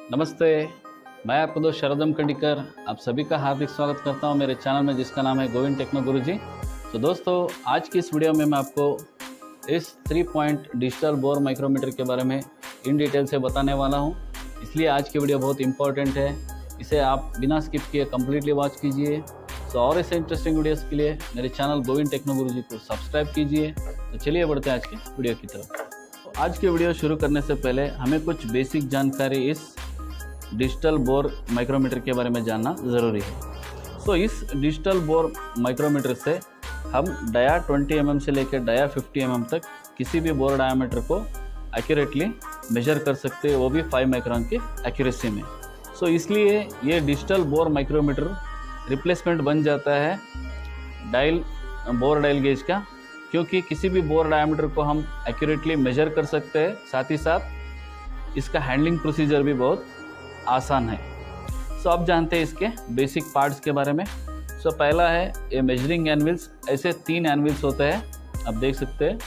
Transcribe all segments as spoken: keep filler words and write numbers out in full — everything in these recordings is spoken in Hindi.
नमस्ते, मैं आपको दोस्त शरदम कंडीकर आप सभी का हार्दिक स्वागत करता हूं मेरे चैनल में जिसका नाम है गोविंद टेक्नो गुरुजी। तो दोस्तों आज की इस वीडियो में मैं आपको इस three point digital bore micrometer के बारे में इन डिटेल से बताने वाला हूं। इसलिए आज की वीडियो बहुत इंपॉर्टेंट है, इसे आप बिना स्किप किए कम्प्लीटली वॉच कीजिए। तो और ऐसे इंटरेस्टिंग वीडियोस के लिए मेरे चैनल गोविंद टेक्नो गुरुजी को सब्सक्राइब कीजिए। तो चलिए बढ़ते हैं आज की वीडियो की तरफ। तो आज की वीडियो शुरू करने से पहले हमें कुछ बेसिक जानकारी इस डिजिटल बोर माइक्रोमीटर के बारे में जानना ज़रूरी है। सो so, इस डिजिटल बोर माइक्रोमीटर से हम डाया ट्वेंटी एम एम से लेकर डाया फिफ्टी एम एम तक किसी भी बोर डायमीटर को एक्यूरेटली मेजर कर सकते हैं, वो भी फाइव माइक्रोन की एक्यूरेसी में। सो so, इसलिए ये डिजिटल बोर माइक्रोमीटर रिप्लेसमेंट बन जाता है डायल बोर डायल गेज का, क्योंकि किसी भी बोर डायमीटर को हम एक्यूरेटली मेजर कर सकते हैं, साथ ही साथ इसका हैंडलिंग प्रोसीजर भी बहुत आसान है। सो अब जानते हैं इसके बेसिक पार्ट्स के बारे में। सो पहला है ये मेजरिंग एनविल्स। ऐसे तीन एनविल्स होते हैं, आप देख सकते हैं।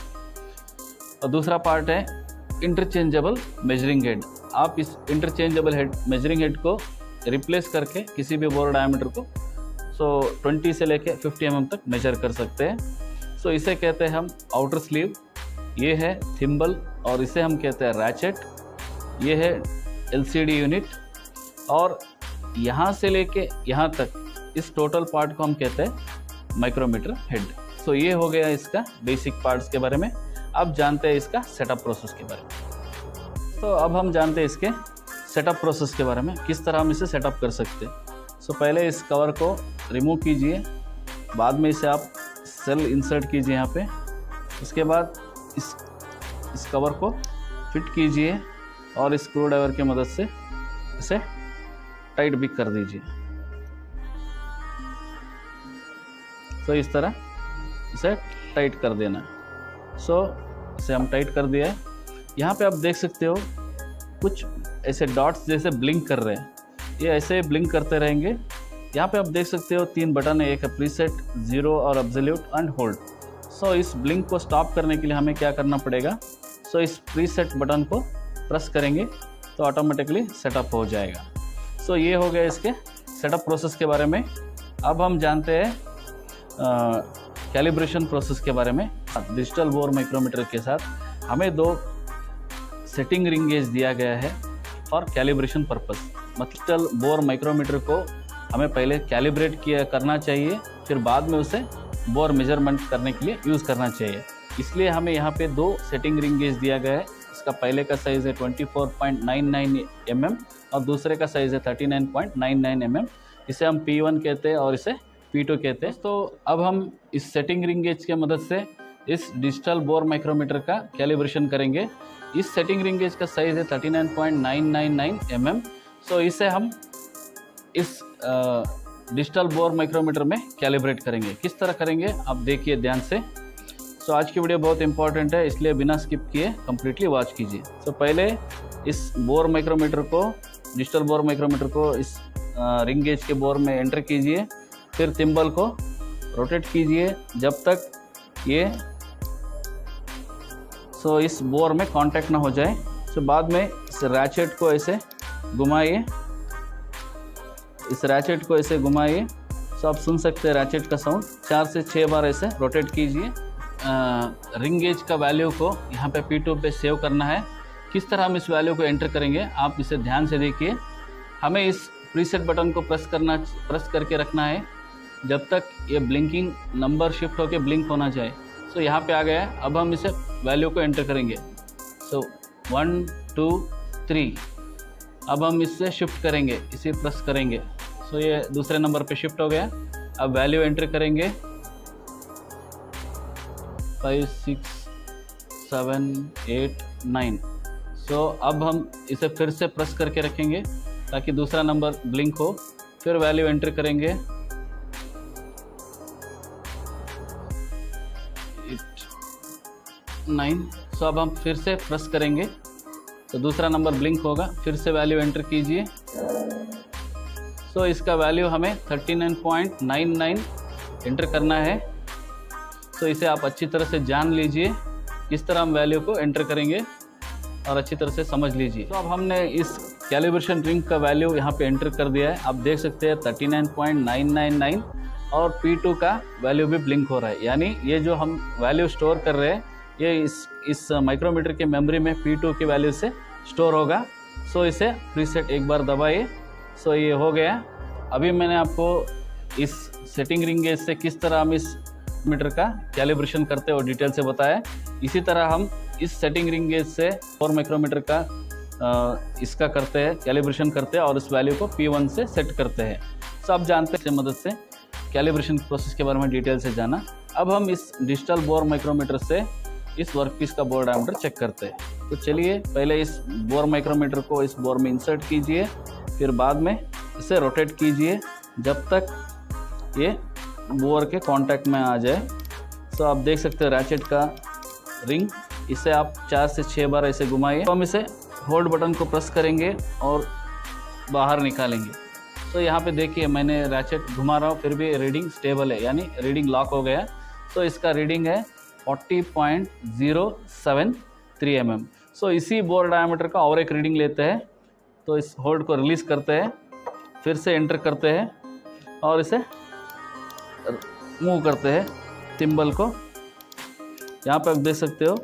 और दूसरा पार्ट है इंटरचेंजेबल मेजरिंग हेड। आप इस इंटरचेंजेबल हेड मेजरिंग हेड को रिप्लेस करके किसी भी बोर डायमीटर को सो ट्वेंटी से लेके फिफ्टी एम एम तक मेजर कर सकते हैं। सो इसे कहते हैं हम आउटर स्लीव, ये है थिम्बल और इसे हम कहते हैं रैचेट, ये है एल सी डी यूनिट और यहाँ से लेके यहाँ तक इस टोटल पार्ट को हम कहते हैं माइक्रोमीटर हेड। सो ये हो गया इसका बेसिक पार्ट्स के बारे में। अब जानते हैं इसका सेटअप प्रोसेस के बारे में। तो अब हम जानते हैं इसके सेटअप प्रोसेस के बारे में, किस तरह हम इसे सेटअप कर सकते हैं। सो पहले इस कवर को रिमूव कीजिए, बाद में इसे आप सेल इंसर्ट कीजिए यहाँ पे। उसके बाद इस इस कवर को फिट कीजिए और इस स्क्रू ड्राइवर की मदद से इसे टाइट भी कर दीजिए। तो इस तरह इसे टाइट कर देना है। सो इसे हम टाइट कर दिया है। यहाँ पे आप देख सकते हो कुछ ऐसे डॉट्स जैसे ब्लिंक कर रहे हैं, ये ऐसे ब्लिंक करते रहेंगे। यहाँ पे आप देख सकते हो तीन बटन है, एक है प्रीसेट, जीरो और एब्सोल्यूट एंड होल्ड। सो इस ब्लिंक को स्टॉप करने के लिए हमें क्या करना पड़ेगा, सो so, इस प्रीसेट बटन को प्रेस करेंगे तो ऑटोमेटिकली सेटअप हो जाएगा। सो so, ये हो गया इसके सेटअप प्रोसेस के बारे में। अब हम जानते हैं कैलिब्रेशन प्रोसेस के बारे में। डिजिटल बोर माइक्रोमीटर के साथ हमें दो सेटिंग रिंग गेज दिया गया है फॉर कैलिब्रेशन पर्पस। मतलब बोर माइक्रोमीटर को हमें पहले कैलिब्रेट किया करना चाहिए, फिर बाद में उसे बोर मेजरमेंट करने के लिए यूज़ करना चाहिए। इसलिए हमें यहाँ पे दो सेटिंग रिंग गेज दिया गया है। इसका पहले का साइज़ है twenty four point nine nine M M और दूसरे का साइज़ है thirty nine point nine nine M M. इसे हम पी वन कहते हैं और इसे पी टू कहते हैं। तो अब हम इस सेटिंग रिंग गेज की मदद से इस डिजिटल बोर माइक्रोमीटर का कैलिब्रेशन करेंगे। इस सेटिंग रिंग गेज का साइज़ है thirty nine point nine nine nine M M. So इसे हम इस डिजिटल बोर माइक्रोमीटर में कैलिब्रेट करेंगे। किस तरह करेंगे आप देखिए ध्यान से। सो आज की वीडियो बहुत इंपॉर्टेंट है, इसलिए बिना स्किप किए कम्प्लीटली वॉच कीजिए। सो पहले इस बोर माइक्रोमीटर को डिजिटल बोर माइक्रोमीटर को इस रिंग गेज के बोर में एंटर कीजिए, फिर थिम्बल को रोटेट कीजिए जब तक ये सो इस बोर में कांटेक्ट ना हो जाए। सो बाद में इस रैचेट को ऐसे घुमाइए, इस रैचेट को ऐसे घुमाइए। सो आप सुन सकते हैं रैचेट का साउंड। चार से छः बार ऐसे रोटेट कीजिए। रिंग गेज का वैल्यू को यहाँ पे पी टू पे सेव करना है। किस तरह हम इस वैल्यू को एंटर करेंगे आप इसे ध्यान से देखिए। हमें इस प्रीसेट बटन को प्रेस करना प्रेस करके रखना है जब तक ये ब्लिंकिंग नंबर शिफ्ट होकर ब्लिंक होना चाहिए। सो यहाँ पे आ गया है। अब हम इसे वैल्यू को एंटर करेंगे। So one two three. अब हम इससे शिफ्ट करेंगे, इसे प्रेस करेंगे। सो ये दूसरे नंबर पे शिफ्ट हो गया। अब वैल्यू एंटर करेंगे five six seven eight nine. So अब हम इसे फिर से प्रेस करके रखेंगे ताकि दूसरा नंबर ब्लिंक हो। फिर वैल्यू एंटर करेंगे एट नाइन। सो अब हम फिर से प्रेस करेंगे तो दूसरा नंबर ब्लिंक होगा। फिर से वैल्यू एंटर कीजिए। सो इसका वैल्यू हमें thirty nine point nine nine enter करना है। तो इसे आप अच्छी तरह से जान लीजिए किस तरह हम वैल्यू को एंटर करेंगे और अच्छी तरह से समझ लीजिए। तो अब हमने इस कैलिब्रेशन रिंग का वैल्यू यहाँ पे एंटर कर दिया है। आप देख सकते हैं thirty nine point nine nine nine और पी टू का वैल्यू भी ब्लिंक हो रहा है, यानी ये जो हम वैल्यू स्टोर कर रहे हैं ये इस इस माइक्रोमीटर के मेमोरी में पी टू की वैल्यू से स्टोर होगा। सो इसे प्रीसेट एक बार दबाइए। सो ये हो गया। अभी मैंने आपको इस सेटिंग रिंग गेज से किस तरह हम इस मीटर का कैलिब्रेशन करते हैं और डिटेल से बताया। इसी तरह हम इस सेटिंग रिंग गेज से फोर माइक्रोमीटर का आ, इसका करते हैं, कैलिब्रेशन करते हैं और इस वैल्यू को पी वन से सेट करते हैं। सो आप जानते हैं मदद से कैलिब्रेशन प्रोसेस के बारे में डिटेल से जाना। अब हम इस डिजिटल बोर माइक्रोमीटर से इस वर्कपीस का बोर डायमीटर चेक करते हैं। तो चलिए पहले इस बोर माइक्रोमीटर को इस बोर में इंसर्ट कीजिए, फिर बाद में इसे रोटेट कीजिए जब तक ये बोर के कांटेक्ट में आ जाए। तो आप देख सकते हैं रैचेट का रिंग, इसे आप चार से छः बार ऐसे घुमाइए। तो हम इसे होल्ड बटन को प्रेस करेंगे और बाहर निकालेंगे। तो यहाँ पे देखिए मैंने रैचेट घुमा रहा हूँ, फिर भी रीडिंग स्टेबल है, यानी रीडिंग लॉक हो गया। तो इसका रीडिंग है forty point zero seven three M M. So इसी बोर डायमीटर का और एक रीडिंग लेते हैं। तो इस होल्ड को रिलीज़ करते हैं, फिर से एंटर करते हैं और इसे मूव करते हैं थिम्बल को। यहाँ पे आप देख सकते हो।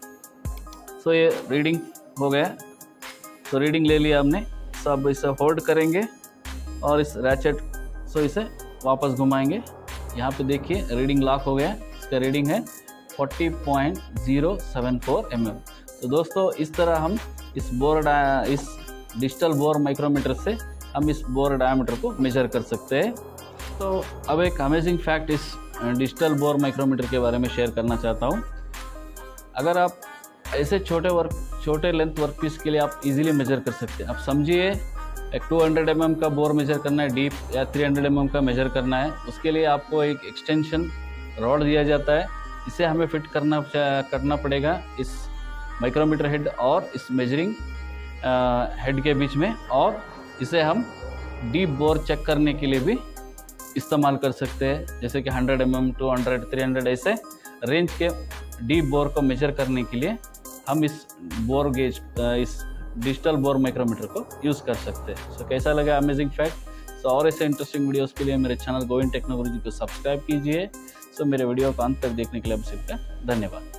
सो ये रीडिंग हो गया। तो रीडिंग ले लिया हमने। सब इसे होल्ड करेंगे और इस रैचेट सो इसे वापस घुमाएंगे। यहाँ पे देखिए रीडिंग लॉक हो गया। इसका रीडिंग है forty point zero seven four M M. तो दोस्तों इस तरह हम इस बोर इस डिजिटल बोर माइक्रोमीटर से हम इस बोर डायमीटर को मेजर कर सकते हैं। तो अब एक अमेजिंग फैक्ट इस डिजिटल बोर माइक्रोमीटर के बारे में शेयर करना चाहता हूँ। अगर आप ऐसे छोटे वर्क छोटे लेंथ वर्कपीस के लिए आप इजीली मेजर कर सकते हैं। आप समझिए एक टू हंड्रेड एम एम का बोर मेजर करना है डीप, या थ्री हंड्रेड एम एम का मेजर करना है, उसके लिए आपको एक एक्सटेंशन रॉड दिया जाता है। इसे हमें फिट करना करना पड़ेगा इस माइक्रोमीटर हेड और इस मेजरिंग हेड के बीच में, और इसे हम डीप बोर चेक करने के लिए भी इस्तेमाल कर सकते हैं। जैसे कि hundred M M, two hundred, three hundred ऐसे रेंज के डीप बोर को मेजर करने के लिए हम इस बोर गेज इस डिजिटल बोर माइक्रोमीटर को यूज़ कर सकते हैं। सो so, कैसा लगा अमेजिंग फैक्ट। सो और ऐसे इंटरेस्टिंग वीडियोस के लिए मेरे चैनल गोविंद टेक्नो गुरुजी को सब्सक्राइब कीजिए। सो so, मेरे वीडियो को अंत तक देखने के लिए आप सबका धन्यवाद।